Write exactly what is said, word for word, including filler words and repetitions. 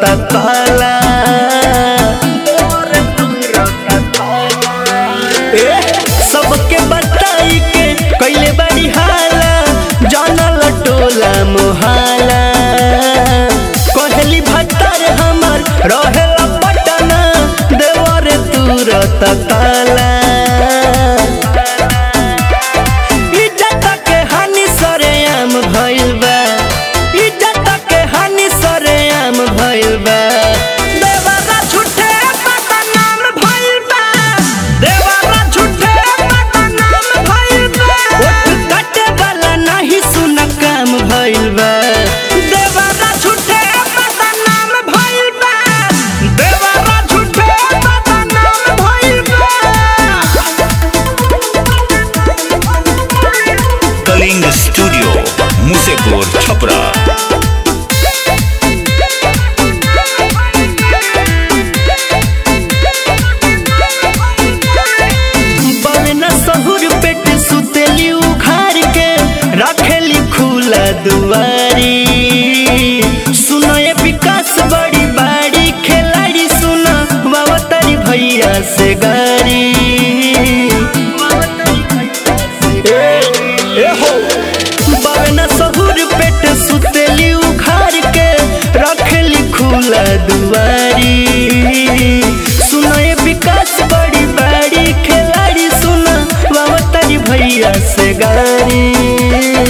तुरता ताला सबके बताई के कैले बड़ी हाला जानल टोला मोहाला कहली भत्तर हमर रहेला पटना देवर तुरता ताला इज्जत के हानि सरेआम भइल बा इज्जत के हानि सरेआम भइल बा देवरा झूठे बदनाम भइल बा देवरा झूठे बदनाम भइल बा ओठ काटे वाला नहीं सुन काम भइल बा देवरा झूठे बदनाम भइल बा देवरा झूठे बदनाम भइल बा कलिंग स्टूडियो मुसेपुर छपरा बवना सहुर पेट सुतेली उघार के रखेली खुला दुआरी सुनो ये विकास बड़ी बाड़ी खिलाड़ी सुनो बाबा तारी भैया से गारी बवना सहुर पेट सुतेली उघार के रखेली खुला दुआरी सुनो ये विकास बड़ी बाड़ी खिलाड़ी सुनो बाबा तारी भैया से गारी